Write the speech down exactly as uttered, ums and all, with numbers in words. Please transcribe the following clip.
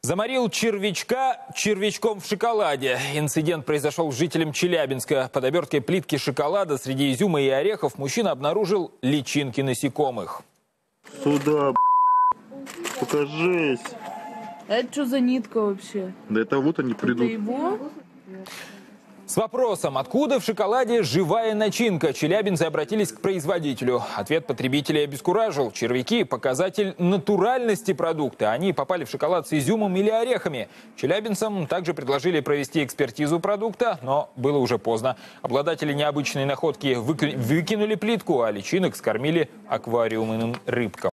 Заморил червячка червячком в шоколаде. Инцидент произошел с жителем Челябинска. Под оберткой плитки шоколада среди изюма и орехов мужчина обнаружил личинки насекомых. Сюда, покажись. Это что за нитка вообще? Да это вот они придут. Это его? С вопросом, откуда в шоколаде живая начинка, челябинцы обратились к производителю. Ответ потребителей обескуражил. Червяки – показатель натуральности продукта. Они попали в шоколад с изюмом или орехами. Челябинцам также предложили провести экспертизу продукта, но было уже поздно. Обладатели необычной находки выкинули плитку, а личинок скормили аквариумным рыбкам.